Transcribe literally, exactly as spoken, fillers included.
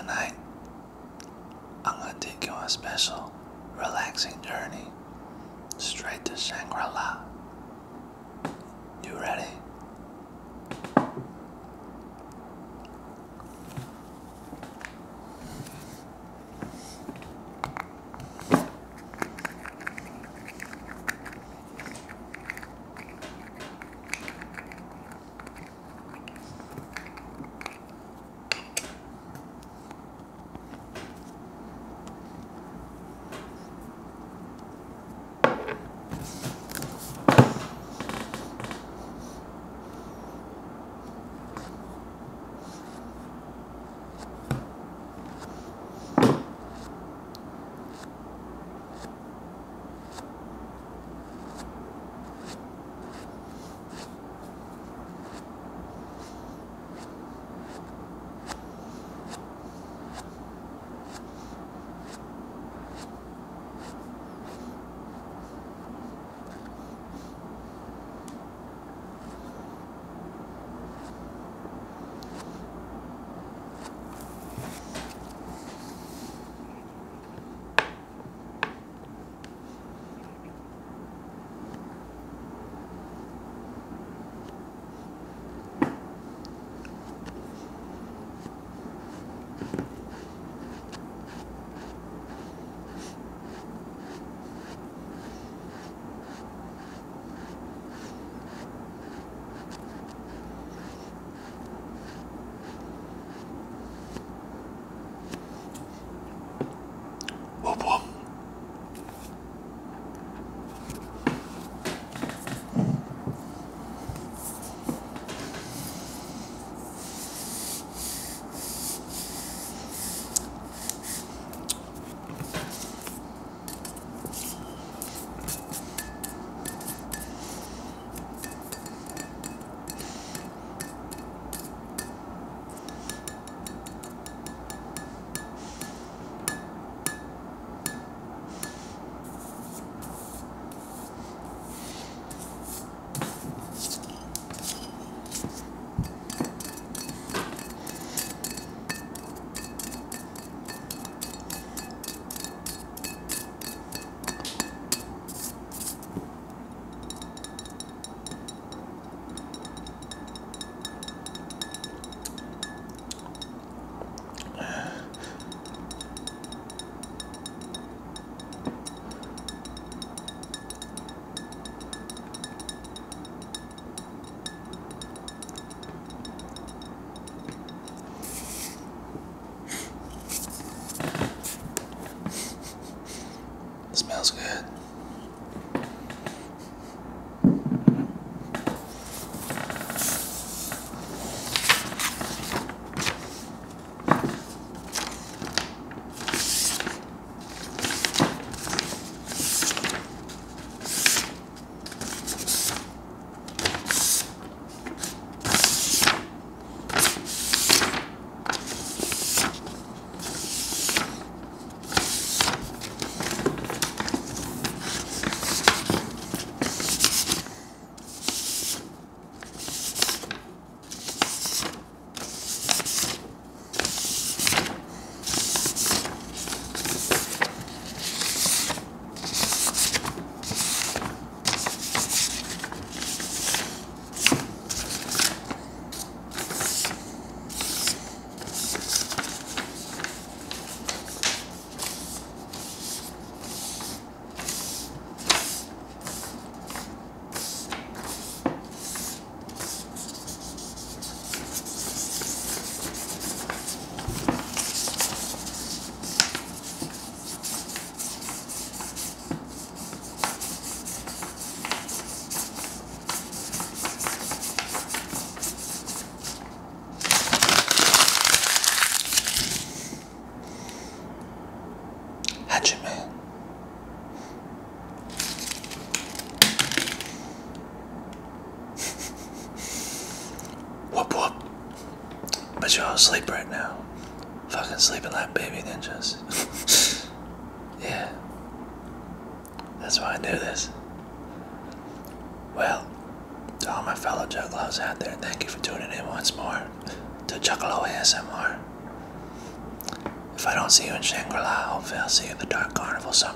tonight I'm gonna take you on a special, relaxing journey straight to Shangri-La. You ready? Whoop whoop. Smells good. Hatchet man. Whoop whoop. But you're all asleep right now. Fucking sleeping like baby ninjas. Yeah. That's why I do this. Well, to all my fellow juggalos out there, thank you for tuning in once more to Juggalo A S M R. If I don't see you in Shangri-La, hopefully I'll see you in the Dark Carnival someday.